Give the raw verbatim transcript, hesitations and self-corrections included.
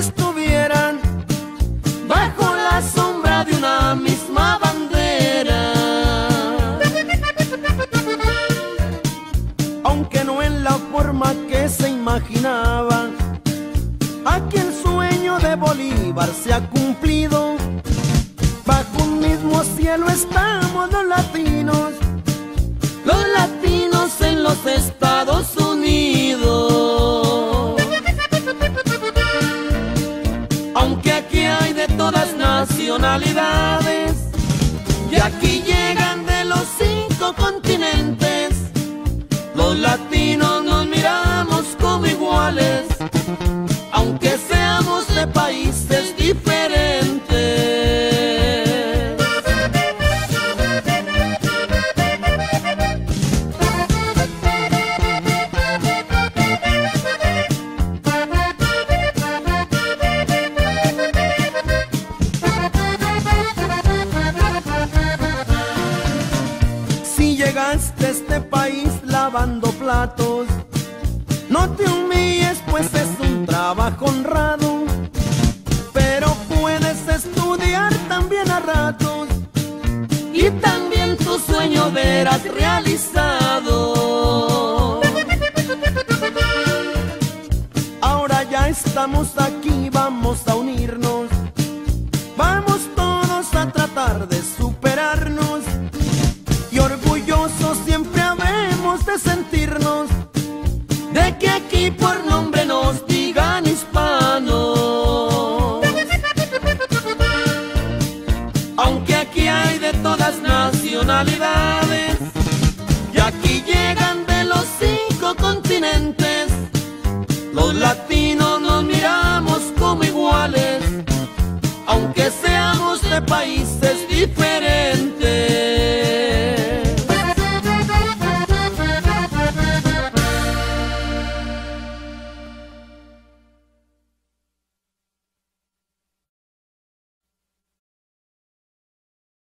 estuvieran bajo la sombra de una misma bandera. Aunque no en la forma que se imaginaba, aquí el sueño de Bolívar se ha cumplido. Bajo un mismo cielo estamos los latinos, los latinos en los Estados Unidos. Aunque aquí hay de todas nacionalidades, y aquí llegan de los cinco continentes, los latinos nos miramos como iguales, aunque seamos de países diferentes. Si llegaste a este país lavando platos, no te humilles, pues es un trabajo honrado, pero puedes estudiar también a ratos y también tu sueño verás realizado. Ahora ya estamos aquí, vamos a unirnos, vamos todos a tratar de superarnos, y orgullosos siempre habemos de sentirnos de que aquí por nombre